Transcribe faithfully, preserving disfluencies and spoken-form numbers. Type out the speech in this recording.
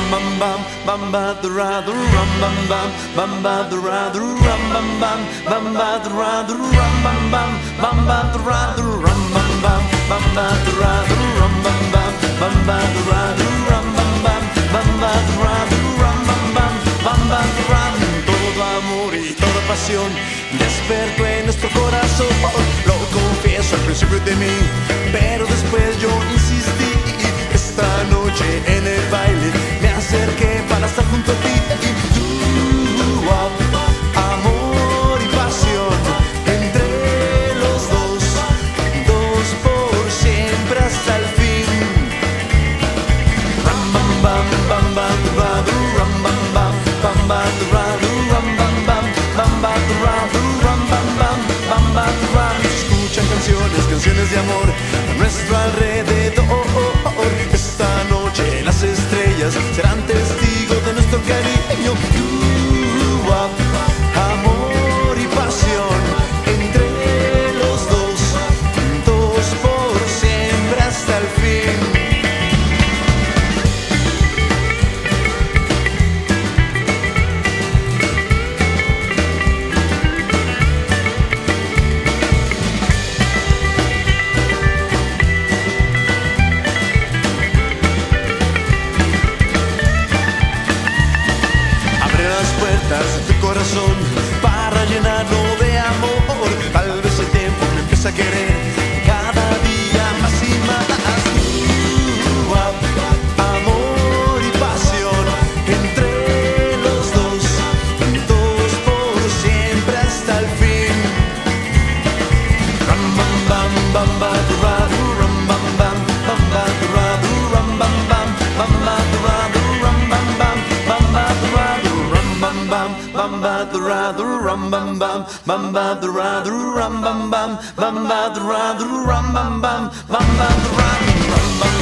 bam bam bam ba da ra da rum bam bam bam ba da ra da rum bam bam bam ba da ra da rum bam bam bam ba da ra da rum bam bam bam ba da ra da rum bam bam bam ba da ra da rum bam bam bam ba da ra da rum bam bam bam ba da ra. Todo amor y toda pasión despertó en nuestro corazón. Lo confieso al principio de mí, pero después yo insistí. Esta noche en el baile me acerqué para estar junto a ti. Tú, wow, amor y pasión entre los dos, dos por siempre hasta el fin. Ram bam bam bam bam bam ram bam bam bam bam ram bam bam bam bam ram bam bam bam bam ram. Escuchan canciones, canciones de amor a nuestro alrededor. Esta noche las estrellas serán testigos de nuestro cariño. Uh, amor y pasión entre los dos, dos por siempre hasta el fin. De tu corazón para llenarlo de amor. Tal vez el tiempo me empieza a querer cada día más y más. Uh, amor y pasión entre los dos, dos por siempre hasta el fin. Ram bam bam bam ba da ra du ram bam bam bam ba da ra du ram bam bam bam ba da ra du ram bam bam bam ba da ra du bam bam bam ba da ra da rum bam bam bam ba da ra da rum bam bam bam ba da ra da rum bam bam bam ba da ra rum bam